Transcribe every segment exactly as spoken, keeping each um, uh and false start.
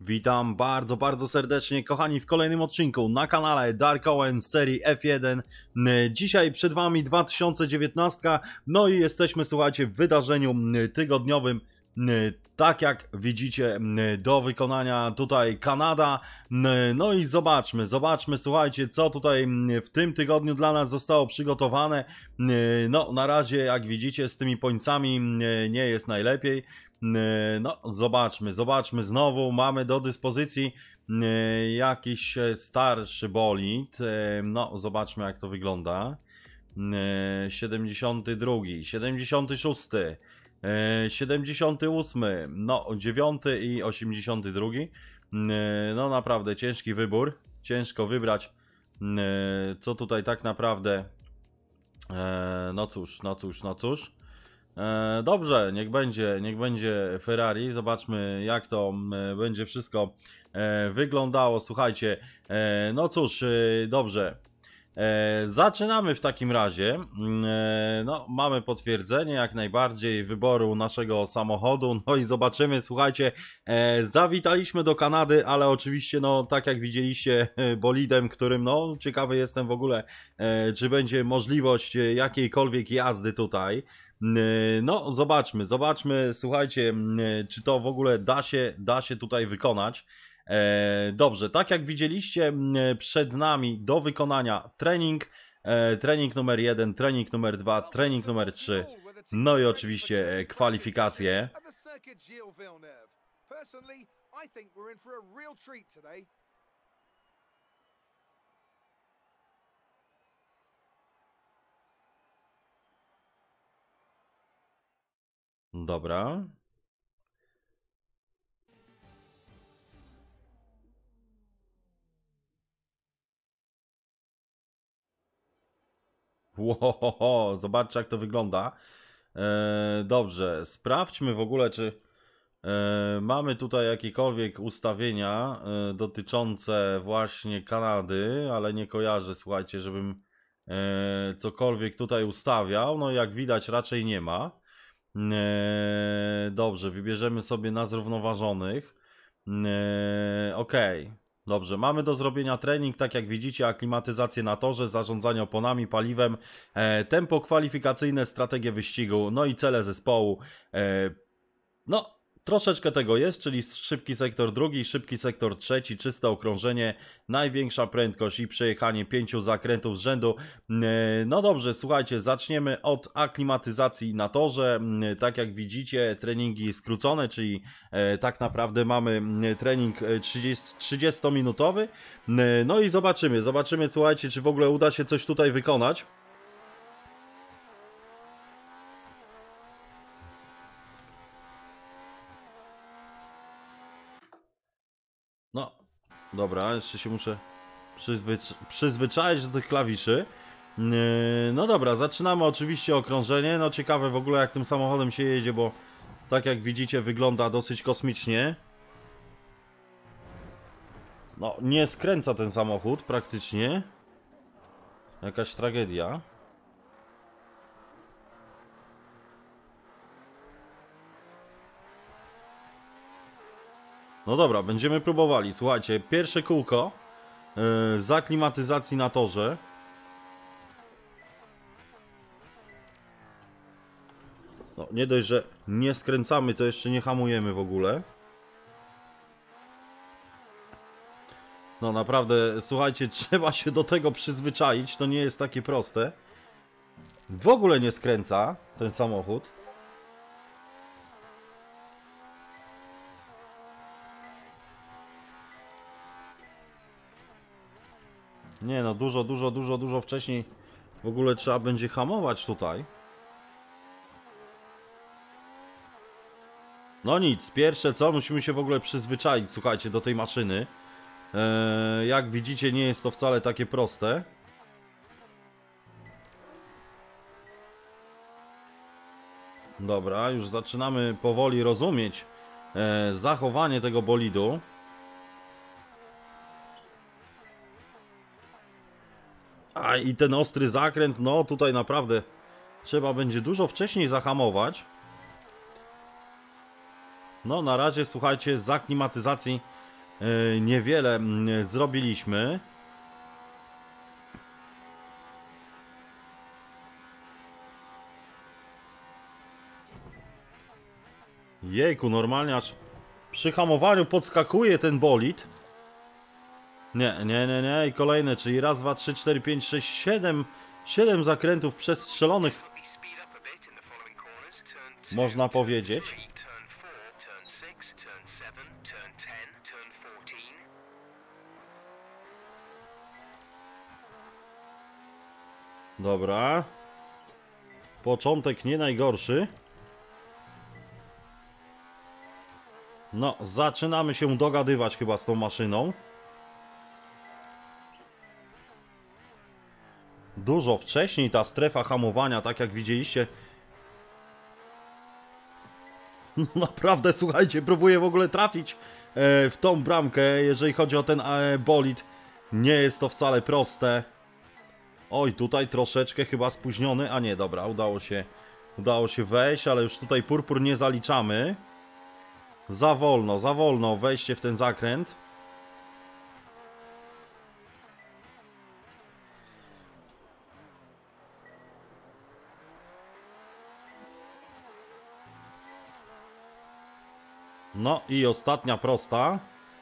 Witam bardzo, bardzo serdecznie, kochani, w kolejnym odcinku na kanale Dark Owen z serii F jeden. Dzisiaj przed Wami dwa tysiące dziewiętnastka, no i jesteśmy, słuchajcie, w wydarzeniu tygodniowym. Tak jak widzicie, do wykonania tutaj Kanada. No i zobaczmy, zobaczmy, słuchajcie, co tutaj w tym tygodniu dla nas zostało przygotowane. No, na razie, jak widzicie, z tymi pońcami nie jest najlepiej. No, zobaczmy, zobaczmy znowu. Mamy do dyspozycji jakiś starszy bolid. No, zobaczmy, jak to wygląda. siedemdziesiąty drugi, siedemdziesiąty szósty. siedemdziesiąty ósmy, no dziewiąty i osiemdziesiąty drugi. No naprawdę ciężki wybór, ciężko wybrać, co tutaj tak naprawdę, no cóż, no cóż, no cóż. Dobrze, niech będzie, niech będzie Ferrari, zobaczmy, jak to będzie wszystko wyglądało. Słuchajcie, no cóż, dobrze. E, zaczynamy w takim razie. E, no, mamy potwierdzenie jak najbardziej wyboru naszego samochodu. No i zobaczymy, słuchajcie, e, zawitaliśmy do Kanady, ale oczywiście, no tak jak widzieliście, bolidem, którym, no ciekawy jestem w ogóle, e, czy będzie możliwość jakiejkolwiek jazdy tutaj. E, no, zobaczmy, zobaczmy, słuchajcie, e, czy to w ogóle da się, da się tutaj wykonać. E, dobrze, tak jak widzieliście, przed nami do wykonania trening, e, trening numer jeden, trening numer dwa, trening numer trzy, no i oczywiście kwalifikacje. Dobra. Łohoho, zobaczcie, jak to wygląda. E, dobrze, sprawdźmy w ogóle, czy e, mamy tutaj jakiekolwiek ustawienia e, dotyczące właśnie Kanady, ale nie kojarzę, słuchajcie, żebym e, cokolwiek tutaj ustawiał. No jak widać, raczej nie ma. E, dobrze, wybierzemy sobie na zrównoważonych. E, ok. Dobrze, mamy do zrobienia trening, tak jak widzicie, aklimatyzację na torze, zarządzanie oponami, paliwem, e, tempo kwalifikacyjne, strategię wyścigu, no i cele zespołu. E, no, troszeczkę tego jest, czyli szybki sektor drugi, szybki sektor trzeci, czyste okrążenie, największa prędkość i przejechanie pięciu zakrętów z rzędu. E, no dobrze, słuchajcie, zaczniemy od aklimatyzacji na torze. E, tak jak widzicie, treningi skrócone, czyli e, tak naprawdę mamy trening trzydziestominutowy. E, no i zobaczymy, zobaczymy, słuchajcie, czy w ogóle uda się coś tutaj wykonać. No, dobra, jeszcze się muszę przyzwycz przyzwyczaić do tych klawiszy. Yy, no dobra, zaczynamy oczywiście okrążenie. No ciekawe w ogóle, jak tym samochodem się jedzie, bo tak jak widzicie, wygląda dosyć kosmicznie. No, nie skręca ten samochód praktycznie. Jakaś tragedia. No dobra, będziemy próbowali. Słuchajcie, pierwsze kółko yy, z aklimatyzacji na torze. No, nie dość, że nie skręcamy, to jeszcze nie hamujemy w ogóle. No naprawdę, słuchajcie, trzeba się do tego przyzwyczaić, to nie jest takie proste. W ogóle nie skręca ten samochód. Nie no, dużo, dużo, dużo, dużo wcześniej w ogóle trzeba będzie hamować tutaj. No nic, pierwsze co, musimy się w ogóle przyzwyczaić, słuchajcie, do tej maszyny. Eee, jak widzicie, nie jest to wcale takie proste. Dobra, już zaczynamy powoli rozumieć e, zachowanie tego bolidu. A i ten ostry zakręt, no tutaj naprawdę trzeba będzie dużo wcześniej zahamować. No na razie, słuchajcie, z aklimatyzacji e, niewiele m, zrobiliśmy. Jejku, normalnie aż przy hamowaniu podskakuje ten bolid. Nie, nie, nie, nie. I kolejne, czyli raz, dwa, trzy, cztery, pięć, sześć, siedem. Siedem zakrętów przestrzelonych. Można powiedzieć. Dobra. Początek nie najgorszy. No, zaczynamy się dogadywać chyba z tą maszyną. Dużo wcześniej ta strefa hamowania, tak jak widzieliście. No naprawdę, słuchajcie, próbuję w ogóle trafić e, w tą bramkę, jeżeli chodzi o ten e, bolid. Nie jest to wcale proste. Oj, tutaj troszeczkę chyba spóźniony, a nie, dobra, udało się, udało się wejść, ale już tutaj purpur nie zaliczamy. Za wolno, za wolno wejście w ten zakręt. No i ostatnia prosta.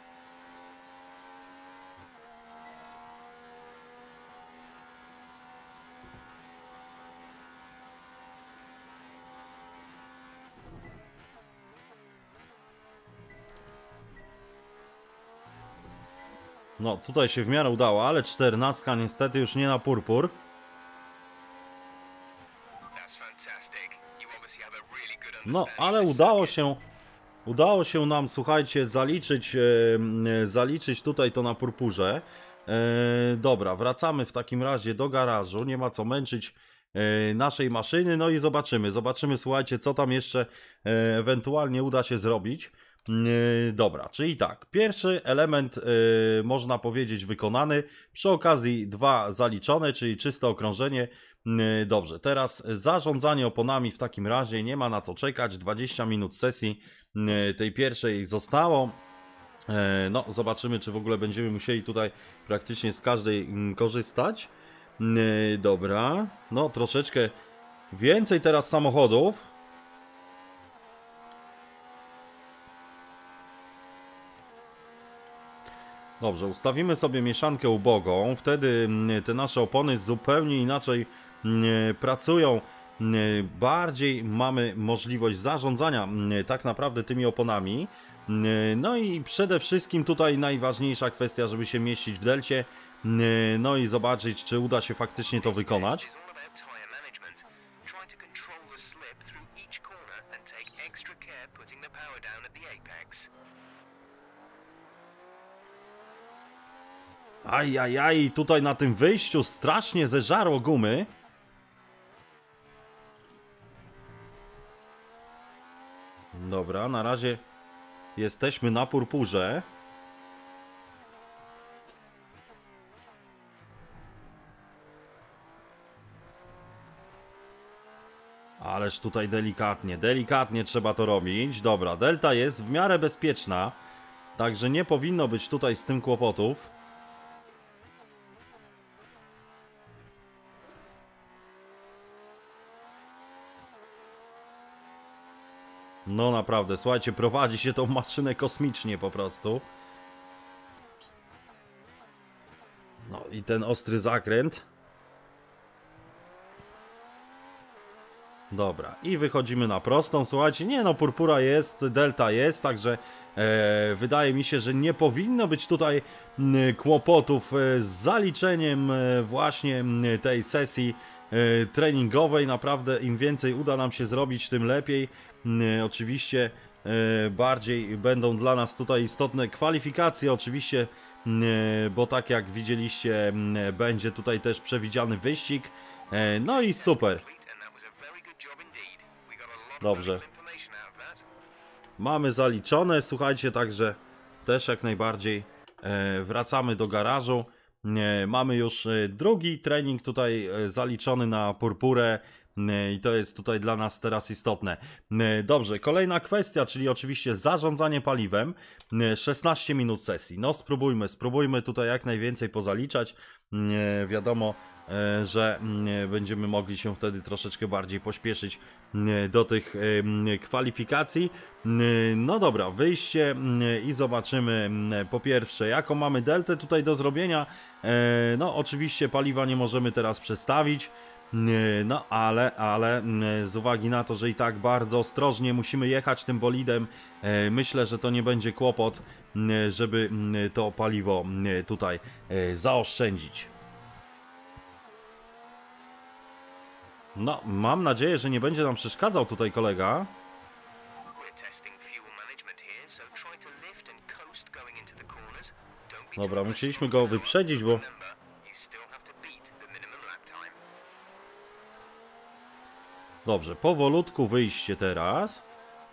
No, tutaj się w miarę udało, ale czternastka niestety już nie na purpur. No, ale udało się, udało się nam, słuchajcie, zaliczyć, e, zaliczyć tutaj to na purpurze. E, dobra, wracamy w takim razie do garażu, nie ma co męczyć e, naszej maszyny, no i zobaczymy, zobaczymy, słuchajcie, co tam jeszcze e, ewentualnie uda się zrobić. Yy, dobra, czyli tak, pierwszy element yy, można powiedzieć wykonany, przy okazji dwa zaliczone, czyli czyste okrążenie. Yy, dobrze, teraz zarządzanie oponami w takim razie, nie ma na co czekać, dwadzieścia minut sesji yy, tej pierwszej zostało. Yy, no, zobaczymy, czy w ogóle będziemy musieli tutaj praktycznie z każdej yy, korzystać. Yy, dobra, no troszeczkę więcej teraz samochodów. Dobrze, ustawimy sobie mieszankę ubogą, wtedy te nasze opony zupełnie inaczej pracują, bardziej mamy możliwość zarządzania tak naprawdę tymi oponami. No i przede wszystkim tutaj najważniejsza kwestia, żeby się mieścić w delcie, no i zobaczyć, czy uda się faktycznie to wykonać. Ajajaj, tutaj na tym wyjściu strasznie zeżarło gumy. Dobra, na razie jesteśmy na purpurze. Ależ tutaj delikatnie, delikatnie trzeba to robić. Dobra, delta jest w miarę bezpieczna, także nie powinno być tutaj z tym kłopotów. No naprawdę, słuchajcie, prowadzi się tą maszynę kosmicznie po prostu. No i ten ostry zakręt. Dobra, i wychodzimy na prostą. Słuchajcie, nie no, purpura jest, delta jest, także e, wydaje mi się, że nie powinno być tutaj m, kłopotów e, z zaliczeniem e, właśnie m, tej sesji e, treningowej. Naprawdę im więcej uda nam się zrobić, tym lepiej. M, oczywiście e, bardziej będą dla nas tutaj istotne kwalifikacje, oczywiście, m, bo tak jak widzieliście, m, będzie tutaj też przewidziany wyścig. E, no i super. Dobrze. Mamy zaliczone, słuchajcie, także też jak najbardziej e, wracamy do garażu. E, mamy już e, drugi trening tutaj e, zaliczony na purpurę. I to jest tutaj dla nas teraz istotne. Dobrze, kolejna kwestia, czyli oczywiście zarządzanie paliwem. szesnaście minut sesji. No spróbujmy, spróbujmy tutaj jak najwięcej pozaliczać. Wiadomo, że będziemy mogli się wtedy troszeczkę bardziej pośpieszyć do tych kwalifikacji. No dobra, wyjście i zobaczymy po pierwsze jaką mamy deltę tutaj do zrobienia. No oczywiście paliwa nie możemy teraz przestawić. No ale, ale z uwagi na to, że i tak bardzo ostrożnie musimy jechać tym bolidem, myślę, że to nie będzie kłopot, żeby to paliwo tutaj zaoszczędzić. No, mam nadzieję, że nie będzie nam przeszkadzał tutaj kolega. Dobra, musieliśmy go wyprzedzić, bo... Dobrze, powolutku wyjście teraz.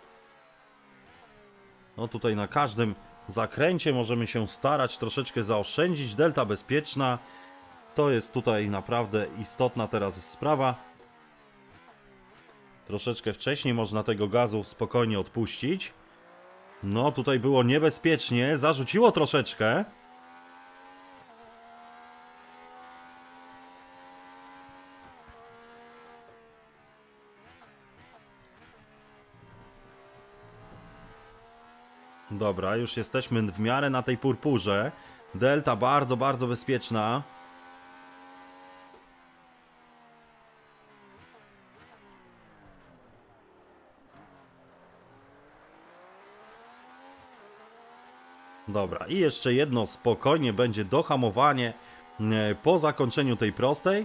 No tutaj na każdym zakręcie możemy się starać troszeczkę zaoszczędzić. Delta bezpieczna. To jest tutaj naprawdę istotna teraz sprawa. Troszeczkę wcześniej można tego gazu spokojnie odpuścić. No tutaj było niebezpiecznie. Zarzuciło troszeczkę. Dobra, już jesteśmy w miarę na tej purpurze. Delta bardzo, bardzo bezpieczna. Dobra, i jeszcze jedno spokojnie będzie dohamowanie po zakończeniu tej prostej.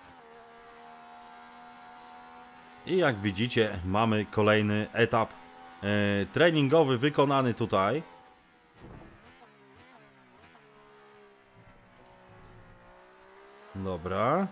I jak widzicie, mamy kolejny etap e, treningowy wykonany tutaj. Dobra.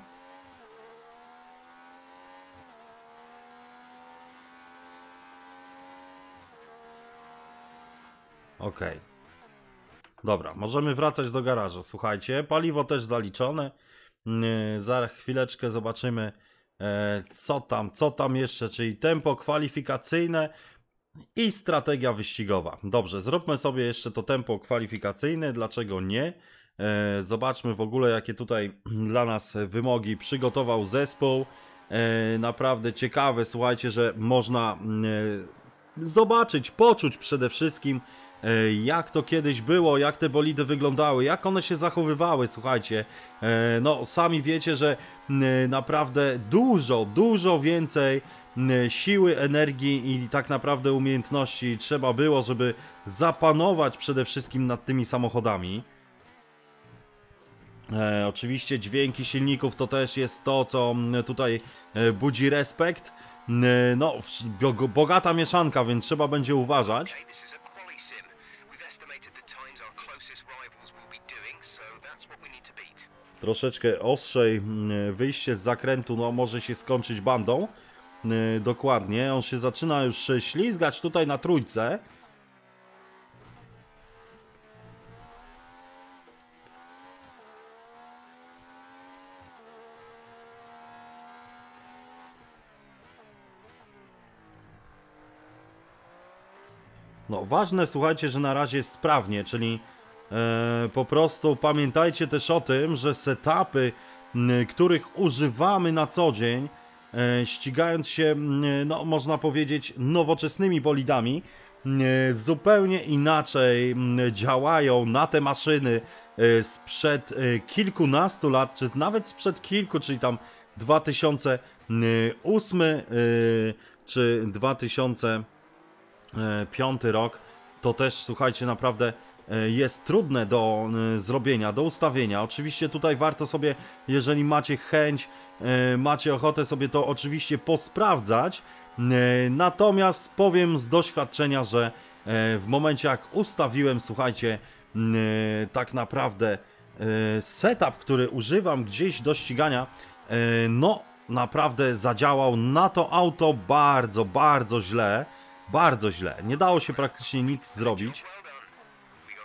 Ok. Dobra, możemy wracać do garażu. Słuchajcie, paliwo też zaliczone. Yy, za chwileczkę zobaczymy, e, co tam, co tam jeszcze, czyli tempo kwalifikacyjne i strategia wyścigowa. Dobrze, zróbmy sobie jeszcze to tempo kwalifikacyjne, dlaczego nie? E, zobaczmy w ogóle, jakie tutaj dla nas wymogi przygotował zespół. E, naprawdę ciekawe, słuchajcie, że można e, zobaczyć, poczuć przede wszystkim, jak to kiedyś było, jak te bolidy wyglądały, jak one się zachowywały, słuchajcie. No, sami wiecie, że naprawdę dużo, dużo więcej siły, energii i tak naprawdę umiejętności trzeba było, żeby zapanować przede wszystkim nad tymi samochodami. E, oczywiście dźwięki silników to też jest to, co tutaj budzi respekt. No, bogata mieszanka, więc trzeba będzie uważać. Troszeczkę ostrzej wyjście z zakrętu, no może się skończyć bandą. Yy, dokładnie, on się zaczyna już ślizgać tutaj na trójce. No ważne, słuchajcie, że na razie jest sprawnie, czyli e, po prostu pamiętajcie też o tym, że setupy, m, których używamy na co dzień, e, ścigając się, m, no można powiedzieć, nowoczesnymi bolidami, m, zupełnie inaczej m, działają na te maszyny e, sprzed e, kilkunastu lat, czy nawet sprzed kilku, czyli tam dwa tysiące ósmy e, czy dwa tysiące piąty rok, to też słuchajcie, naprawdę jest trudne do zrobienia, do ustawienia. Oczywiście tutaj warto sobie, jeżeli macie chęć, macie ochotę sobie to oczywiście posprawdzać, natomiast powiem z doświadczenia, że w momencie jak ustawiłem, słuchajcie, tak naprawdę setup, który używam gdzieś do ścigania, no naprawdę zadziałał na to auto bardzo, bardzo źle. Bardzo źle. Nie dało się praktycznie nic zrobić.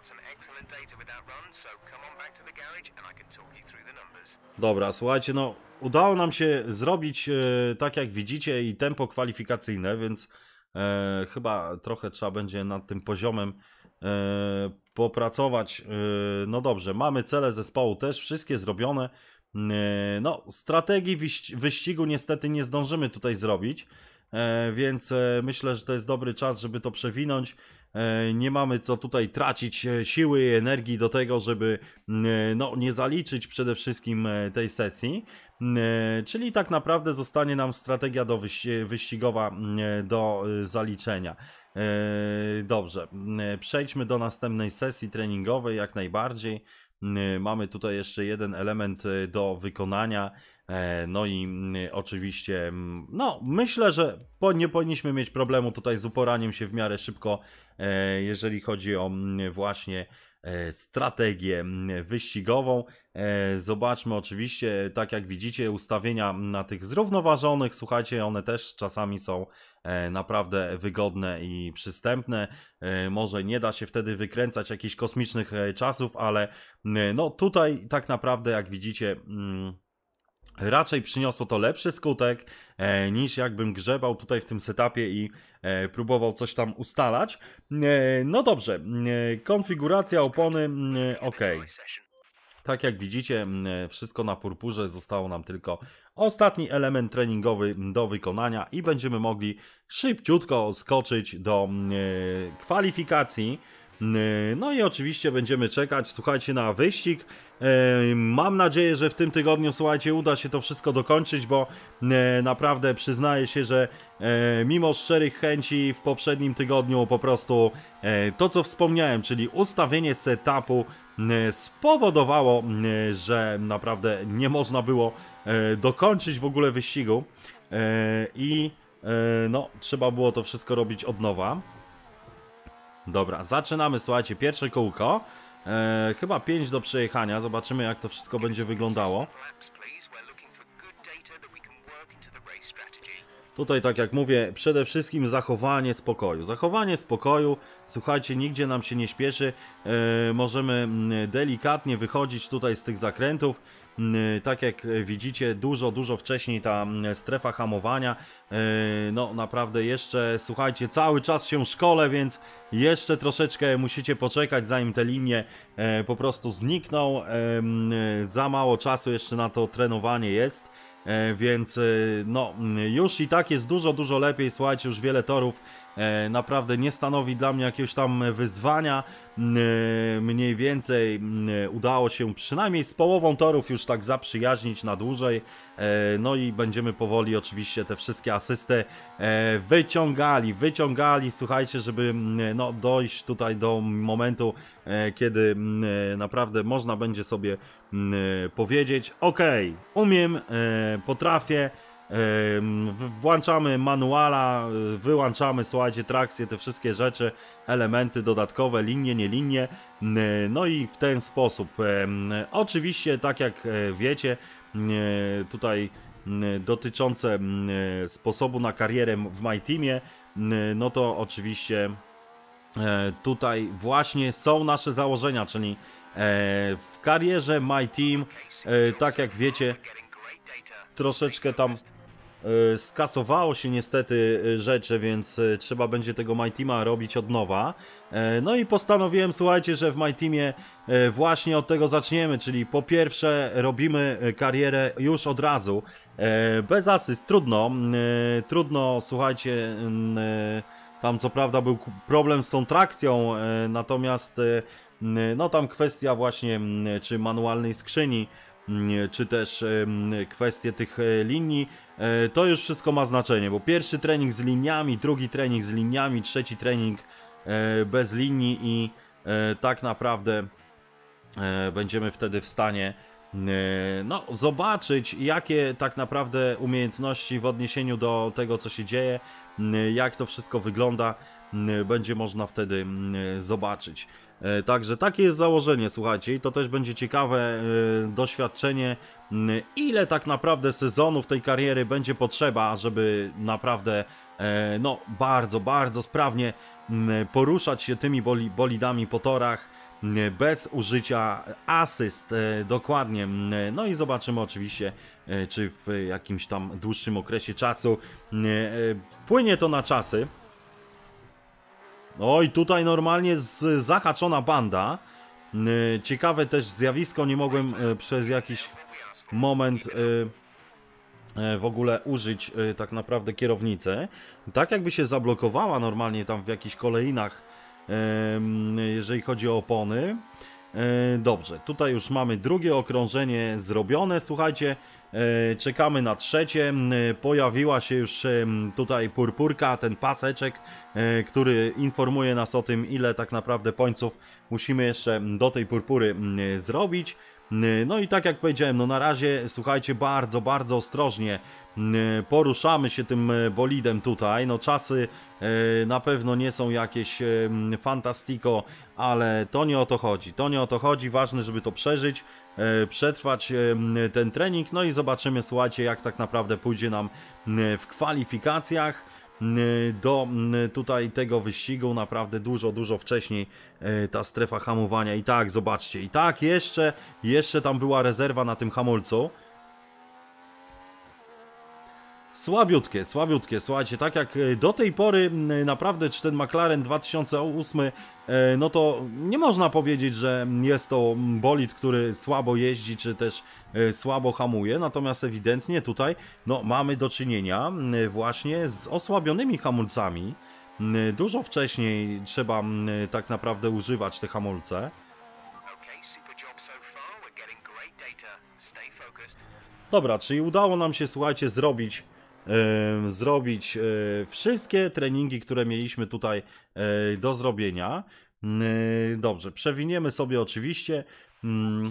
Dobra, słuchajcie, no udało nam się zrobić e, tak jak widzicie i tempo kwalifikacyjne, więc e, chyba trochę trzeba będzie nad tym poziomem e, popracować. E, no dobrze, mamy cele zespołu też, wszystkie zrobione. E, no, strategii wyś wyścigu niestety nie zdążymy tutaj zrobić, e, więc e, myślę, że to jest dobry czas, żeby to przewinąć. Nie mamy co tutaj tracić siły i energii do tego, żeby no, nie zaliczyć przede wszystkim tej sesji. Czyli tak naprawdę zostanie nam strategia do wyścigowa do zaliczenia. Dobrze, przejdźmy do następnej sesji treningowej jak najbardziej. Mamy tutaj jeszcze jeden element do wykonania. No i oczywiście, no myślę, że nie powinniśmy mieć problemu tutaj z uporaniem się w miarę szybko, jeżeli chodzi o właśnie strategię wyścigową. Zobaczmy oczywiście, tak jak widzicie, ustawienia na tych zrównoważonych, słuchajcie, one też czasami są naprawdę wygodne i przystępne. Może nie da się wtedy wykręcać jakichś kosmicznych czasów, ale no tutaj tak naprawdę, jak widzicie, raczej przyniosło to lepszy skutek e, niż jakbym grzebał tutaj w tym setupie i e, próbował coś tam ustalać. E, no dobrze, e, konfiguracja opony, e, ok. Tak jak widzicie, e, wszystko na purpurze, zostało nam tylko ostatni element treningowy do wykonania i będziemy mogli szybciutko skoczyć do e, kwalifikacji. No i oczywiście będziemy czekać, słuchajcie, na wyścig. Mam nadzieję, że w tym tygodniu, słuchajcie, uda się to wszystko dokończyć, bo naprawdę przyznaję się, że mimo szczerych chęci w poprzednim tygodniu po prostu to, co wspomniałem, czyli ustawienie setupu spowodowało, że naprawdę nie można było dokończyć w ogóle wyścigu i no, trzeba było to wszystko robić od nowa. Dobra, zaczynamy, słuchajcie, pierwsze kółko. Eee, chyba pięć do przejechania. Zobaczymy, jak to wszystko będzie wyglądało. Tutaj, tak jak mówię, przede wszystkim zachowanie spokoju. Zachowanie spokoju, słuchajcie, nigdzie nam się nie śpieszy. Eee, możemy delikatnie wychodzić tutaj z tych zakrętów. Tak jak widzicie, dużo, dużo wcześniej ta strefa hamowania, no naprawdę jeszcze, słuchajcie, cały czas się szkolę, więc jeszcze troszeczkę musicie poczekać, zanim te linie po prostu znikną. Za mało czasu jeszcze na to trenowanie jest, więc no już i tak jest dużo, dużo lepiej, słuchajcie, już wiele torów naprawdę nie stanowi dla mnie jakiegoś tam wyzwania. Mniej więcej udało się przynajmniej z połową torów już tak zaprzyjaźnić na dłużej. No i będziemy powoli oczywiście te wszystkie asysty wyciągali, wyciągali, słuchajcie, żeby no, dojść tutaj do momentu, kiedy naprawdę można będzie sobie powiedzieć: ok, umiem, potrafię. Włączamy manuala, wyłączamy, słuchajcie, trakcję, te wszystkie rzeczy, elementy dodatkowe, linie, nie linie, no i w ten sposób. Oczywiście, tak jak wiecie, tutaj dotyczące sposobu na karierę w My Teamie, no to oczywiście tutaj właśnie są nasze założenia, czyli w karierze My Team, tak jak wiecie, troszeczkę tam y, skasowało się niestety rzeczy, więc y, trzeba będzie tego My Teama robić od nowa. Y, no i postanowiłem, słuchajcie, że w My Teamie y, właśnie od tego zaczniemy, czyli po pierwsze robimy karierę już od razu, y, bez asyst, trudno, y, trudno, słuchajcie, y, tam co prawda był problem z tą trakcją, y, natomiast y, no tam kwestia właśnie y, czy manualnej skrzyni, czy też kwestie tych linii, to już wszystko ma znaczenie, bo pierwszy trening z liniami, drugi trening z liniami, trzeci trening bez linii i tak naprawdę będziemy wtedy w stanie no, zobaczyć, jakie tak naprawdę umiejętności w odniesieniu do tego, co się dzieje, jak to wszystko wygląda, będzie można wtedy zobaczyć. Także takie jest założenie, słuchajcie, i to też będzie ciekawe doświadczenie, ile tak naprawdę sezonów tej kariery będzie potrzeba, żeby naprawdę no, bardzo, bardzo sprawnie poruszać się tymi bolidami po torach. bez użycia asyst, dokładnie. No i zobaczymy oczywiście, czy w jakimś tam dłuższym okresie czasu płynie to na czasy. Oj, tutaj normalnie z zahaczona banda. Ciekawe też zjawisko, nie mogłem przez jakiś moment w ogóle użyć tak naprawdę kierownicy. Tak jakby się zablokowała normalnie tam w jakichś kolejnach, jeżeli chodzi o opony. Dobrze, tutaj już mamy drugie okrążenie zrobione, słuchajcie, czekamy na trzecie, pojawiła się już tutaj purpurka, ten paseczek, który informuje nas o tym, ile tak naprawdę pońców musimy jeszcze do tej purpury zrobić. No i tak jak powiedziałem, no na razie, słuchajcie, bardzo, bardzo ostrożnie poruszamy się tym bolidem tutaj. No czasy na pewno nie są jakieś fantastico, ale to nie o to chodzi. To nie o to chodzi, ważne, żeby to przeżyć, przetrwać ten trening, no i zobaczymy, słuchajcie, jak tak naprawdę pójdzie nam w kwalifikacjach do tutaj tego wyścigu. Naprawdę dużo, dużo wcześniej ta strefa hamowania. I tak, zobaczcie, i tak jeszcze, jeszcze tam była rezerwa na tym hamulcu. Słabiutkie, słabiutkie, słuchajcie, tak jak do tej pory naprawdę, czy ten McLaren dwa tysiące ósmy, no to nie można powiedzieć, że jest to bolid, który słabo jeździ, czy też słabo hamuje, natomiast ewidentnie tutaj no, mamy do czynienia właśnie z osłabionymi hamulcami. Dużo wcześniej trzeba tak naprawdę używać te hamulce. Dobra, czyli udało nam się, słuchajcie, zrobić Yy, zrobić yy, wszystkie treningi, które mieliśmy tutaj yy, do zrobienia. Yy, dobrze, przewiniemy sobie oczywiście. Yy.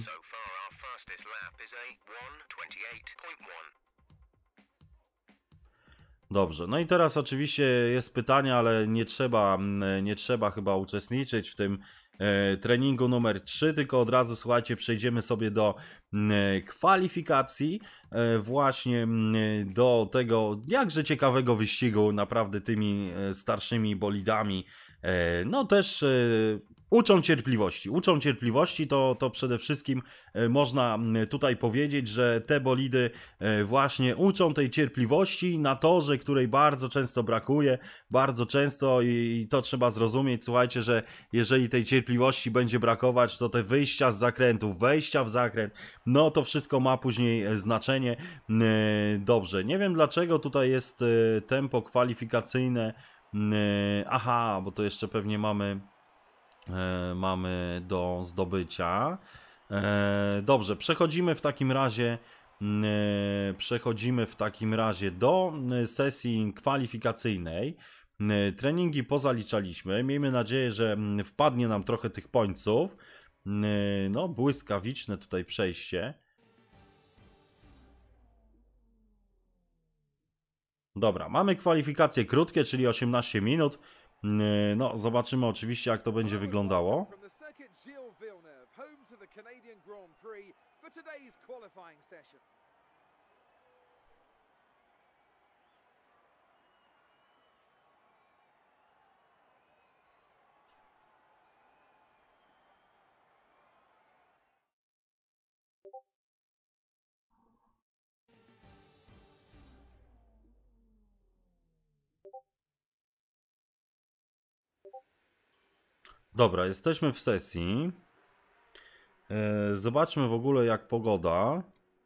Dobrze, no i teraz oczywiście jest pytanie, ale nie trzeba, nie trzeba chyba uczestniczyć w tym treningu numer trzy, tylko od razu, słuchajcie, przejdziemy sobie do kwalifikacji, właśnie do tego jakże ciekawego wyścigu, naprawdę tymi starszymi bolidami. No też uczą cierpliwości, uczą cierpliwości, to, to przede wszystkim można tutaj powiedzieć, że te bolidy właśnie uczą tej cierpliwości na torze, której bardzo często brakuje, bardzo często i to trzeba zrozumieć, słuchajcie, że jeżeli tej cierpliwości będzie brakować, to te wyjścia z zakrętów, wejścia w zakręt, no to wszystko ma później znaczenie. Dobrze, nie wiem dlaczego tutaj jest tempo kwalifikacyjne, aha, bo to jeszcze pewnie mamy mamy do zdobycia. Dobrze, przechodzimy w takim razie przechodzimy w takim razie do sesji kwalifikacyjnej. Treningi pozaliczaliśmy. Miejmy nadzieję, że wpadnie nam trochę tych pońców. No, błyskawiczne tutaj przejście. Dobra, mamy kwalifikacje krótkie, czyli osiemnaście minut. No, zobaczymy oczywiście, jak to będzie wyglądało. Dobra, jesteśmy w sesji. Zobaczmy w ogóle, jak pogoda.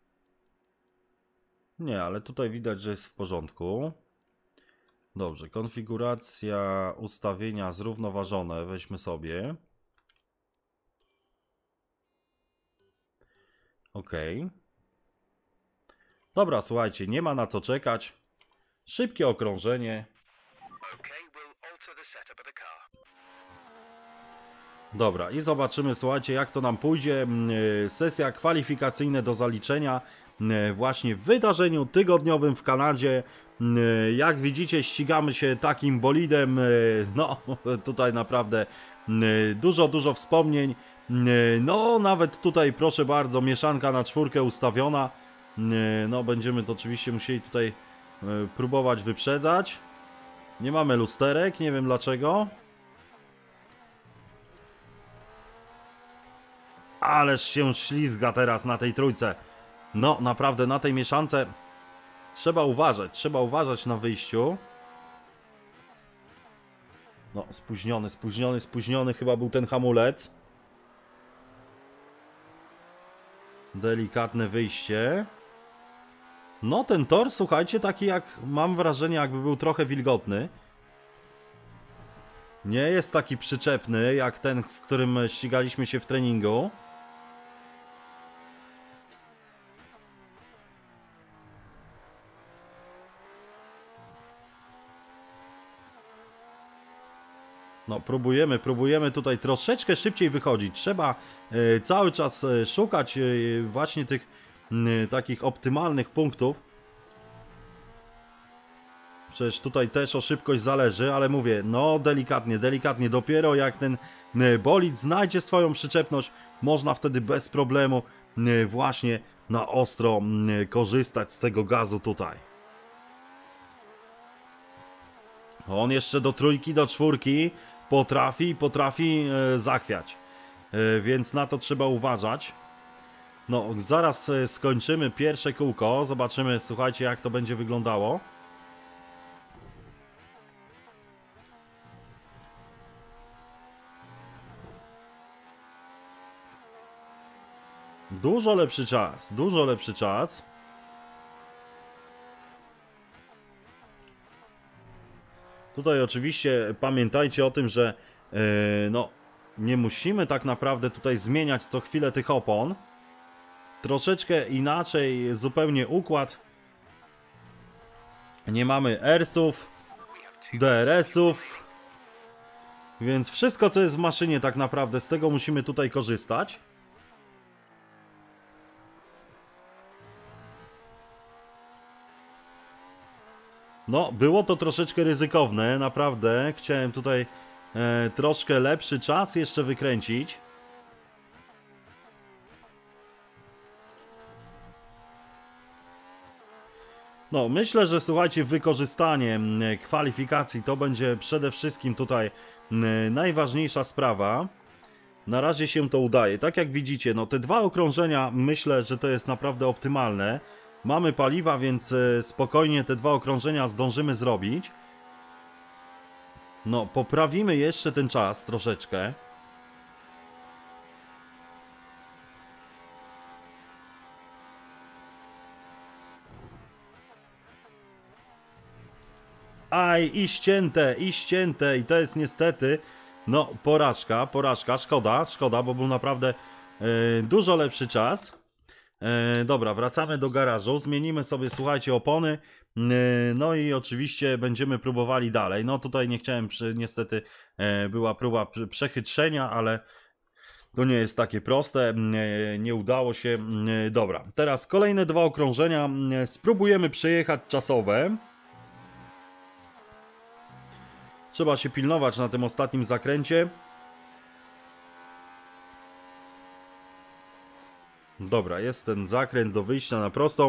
Nie, ale tutaj widać, że jest w porządku. Dobrze, konfiguracja, ustawienia zrównoważone, weźmy sobie. Ok. Dobra, słuchajcie, nie ma na co czekać. Szybkie okrążenie. Dobra, i zobaczymy, słuchajcie, jak to nam pójdzie. Sesja kwalifikacyjna do zaliczenia właśnie w wydarzeniu tygodniowym w Kanadzie. Jak widzicie, ścigamy się takim bolidem. No, tutaj naprawdę dużo, dużo wspomnień. No, nawet tutaj, proszę bardzo, mieszanka na czwórkę ustawiona. No, będziemy to oczywiście musieli tutaj próbować wyprzedzać. Nie mamy lusterek, nie wiem dlaczego. ależ się ślizga teraz na tej trójce. No, naprawdę na tej mieszance trzeba uważać, trzeba uważać na wyjściu. No, spóźniony, spóźniony, spóźniony chyba był ten hamulec. Delikatne wyjście. No, ten tor, słuchajcie, taki jak, mam wrażenie, jakby był trochę wilgotny. Nie jest taki przyczepny jak ten, w którym ścigaliśmy się w treningu. No, próbujemy, próbujemy tutaj troszeczkę szybciej wychodzić. Trzeba y, cały czas y, szukać y, właśnie tych y, takich optymalnych punktów. Przecież tutaj też o szybkość zależy, ale mówię, no delikatnie, delikatnie. Dopiero jak ten y, bolid znajdzie swoją przyczepność, można wtedy bez problemu y, właśnie na ostro y, korzystać z tego gazu tutaj. On jeszcze do trójki, do czwórki potrafi, potrafi e, zachwiać. E, więc na to trzeba uważać. No, zaraz e, skończymy pierwsze kółko. Zobaczymy, słuchajcie, jak to będzie wyglądało. Dużo lepszy czas, dużo lepszy czas. Tutaj oczywiście pamiętajcie o tym, że yy, no, nie musimy tak naprawdę tutaj zmieniać co chwilę tych opon. Troszeczkę inaczej zupełnie układ. Nie mamy R S ów, D R S ów. Więc wszystko co jest w maszynie tak naprawdę, z tego musimy tutaj korzystać. No, było to troszeczkę ryzykowne, naprawdę. Chciałem tutaj e, troszkę lepszy czas jeszcze wykręcić. No, myślę, że słuchajcie, wykorzystanie kwalifikacji to będzie przede wszystkim tutaj najważniejsza sprawa. Na razie się to udaje. Tak jak widzicie, no te dwa okrążenia myślę, że to jest naprawdę optymalne. Mamy paliwa, więc spokojnie te dwa okrążenia zdążymy zrobić. No, poprawimy jeszcze ten czas troszeczkę. Aj, i ścięte, i ścięte. I to jest niestety, no, porażka, porażka. Szkoda, szkoda, bo był naprawdę yy, dużo lepszy czas. E, dobra, wracamy do garażu, zmienimy sobie, słuchajcie, opony, e, no i oczywiście będziemy próbowali dalej. No tutaj nie chciałem, przy, niestety e, była próba przechytrzenia, ale to nie jest takie proste, e, nie udało się. E, dobra, teraz kolejne dwa okrążenia, e, spróbujemy przejechać czasowe. Trzeba się pilnować na tym ostatnim zakręcie. Dobra, jest ten zakręt do wyjścia na prostą.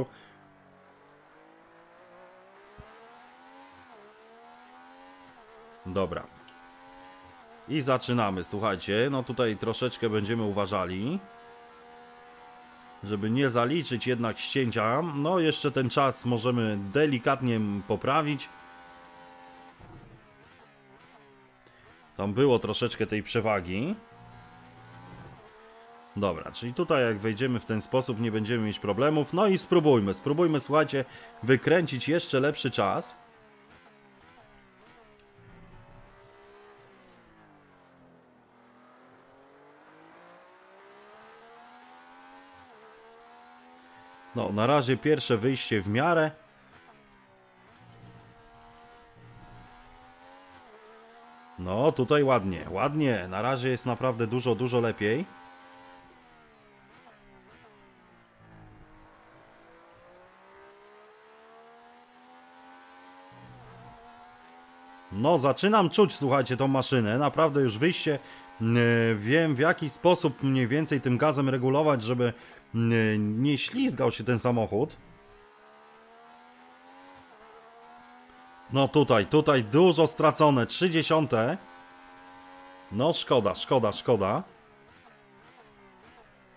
Dobra. I zaczynamy, słuchajcie. No tutaj troszeczkę będziemy uważali, żeby nie zaliczyć jednak ścięcia. No jeszcze ten czas możemy delikatnie poprawić. Tam było troszeczkę tej przewagi. Dobra, czyli tutaj jak wejdziemy w ten sposób nie będziemy mieć problemów. No i spróbujmy, spróbujmy, słuchajcie, wykręcić jeszcze lepszy czas. No, na razie pierwsze wyjście w miarę. No, tutaj ładnie, ładnie. Na razie jest naprawdę dużo, dużo lepiej. No, zaczynam czuć, słuchajcie, tą maszynę. Naprawdę już wyjście. Yy, wiem, w jaki sposób mniej więcej tym gazem regulować, żeby yy, nie ślizgał się ten samochód. No tutaj, tutaj dużo stracone. trzy dziesiąte. No szkoda, szkoda, szkoda.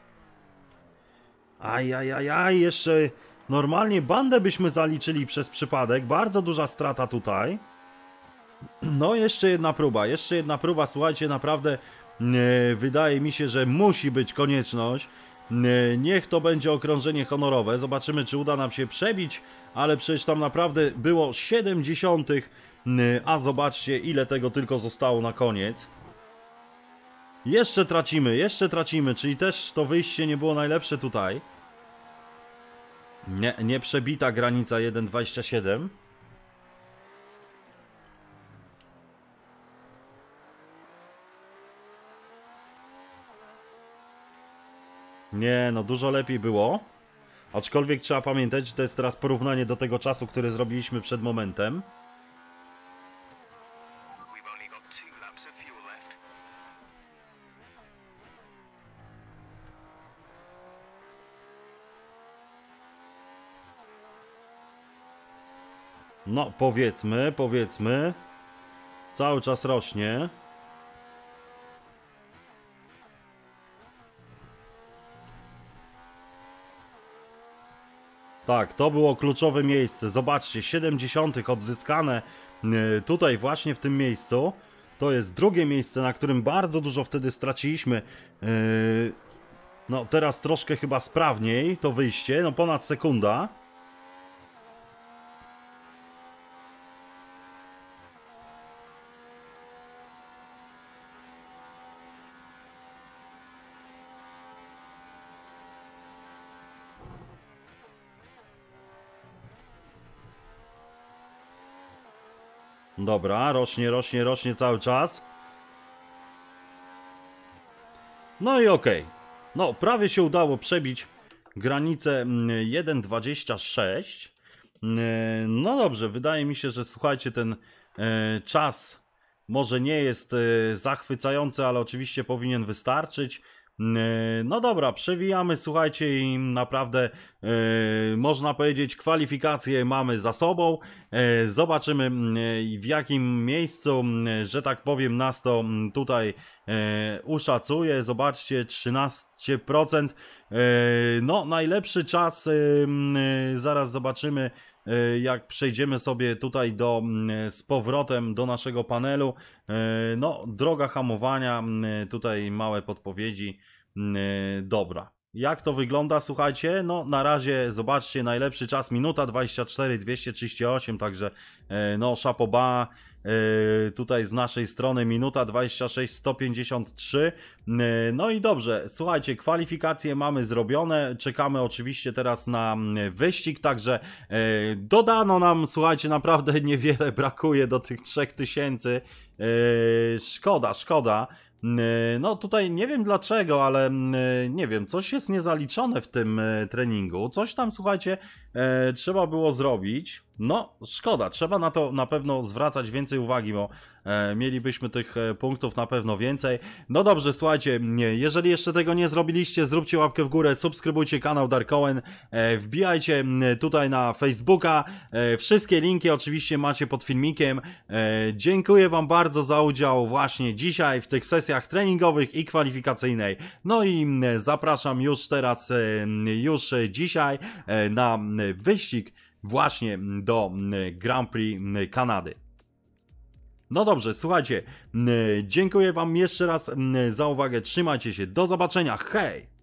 Ajajajaj, jeszcze normalnie bandę byśmy zaliczyli przez przypadek. Bardzo duża strata tutaj. No, jeszcze jedna próba, jeszcze jedna próba. Słuchajcie, naprawdę e, wydaje mi się, że musi być konieczność. E, niech to będzie okrążenie honorowe. Zobaczymy, czy uda nam się przebić. Ale przecież tam naprawdę było siedemdziesiąt. E, a zobaczcie, ile tego tylko zostało na koniec. Jeszcze tracimy, jeszcze tracimy. Czyli też to wyjście nie było najlepsze tutaj. Nie, nie przebita granica jeden dwadzieścia siedem. Nie, no dużo lepiej było. Aczkolwiek trzeba pamiętać, że to jest teraz porównanie do tego czasu, który zrobiliśmy przed momentem. No, powiedzmy, powiedzmy. Cały czas rośnie. Tak, to było kluczowe miejsce. Zobaczcie, siedemdziesiąt odzyskane tutaj właśnie w tym miejscu. To jest drugie miejsce, na którym bardzo dużo wtedy straciliśmy. No, teraz troszkę chyba sprawniej to wyjście. No, ponad sekunda. Dobra, rośnie, rośnie, rośnie cały czas. No i okej. Okay. No, prawie się udało przebić granicę jeden dwadzieścia sześć. No dobrze, wydaje mi się, że słuchajcie, ten czas może nie jest zachwycający, ale oczywiście powinien wystarczyć. No dobra, przewijamy, słuchajcie, i naprawdę e, można powiedzieć, kwalifikacje mamy za sobą. E, zobaczymy e, w jakim miejscu, e, że tak powiem, nas to tutaj e, uszacuje. Zobaczcie, trzynaście procent. E, no, najlepszy czas, e, e, zaraz zobaczymy, e, jak przejdziemy sobie tutaj do, e, z powrotem do naszego panelu. E, no, droga hamowania, e, tutaj małe podpowiedzi. Dobra, jak to wygląda? Słuchajcie, no na razie zobaczcie, najlepszy czas minuta dwadzieścia cztery dwieście trzydzieści osiem, także no chapeau bas, tutaj z naszej strony minuta dwadzieścia sześć sto pięćdziesiąt trzy. No i dobrze, słuchajcie, kwalifikacje mamy zrobione, czekamy oczywiście teraz na wyścig, także dodano nam, słuchajcie, naprawdę niewiele brakuje do tych trzech tysięcy. Szkoda, szkoda. No tutaj nie wiem dlaczego, ale nie wiem, coś jest niezaliczone w tym treningu. Coś tam, słuchajcie, e, trzeba było zrobić. No, szkoda, trzeba na to na pewno zwracać więcej uwagi, bo e, mielibyśmy tych punktów na pewno więcej. No dobrze, słuchajcie, jeżeli jeszcze tego nie zrobiliście, zróbcie łapkę w górę, subskrybujcie kanał Darkowen, e, wbijajcie tutaj na Facebooka, e, wszystkie linki oczywiście macie pod filmikiem. E, dziękuję wam bardzo za udział właśnie dzisiaj w tych sesjach treningowych i kwalifikacyjnej. No i zapraszam już teraz, e, już dzisiaj e, na wyścig właśnie do Grand Prix Kanady. No dobrze, słuchajcie, dziękuję wam jeszcze raz za uwagę, trzymajcie się, do zobaczenia, hej!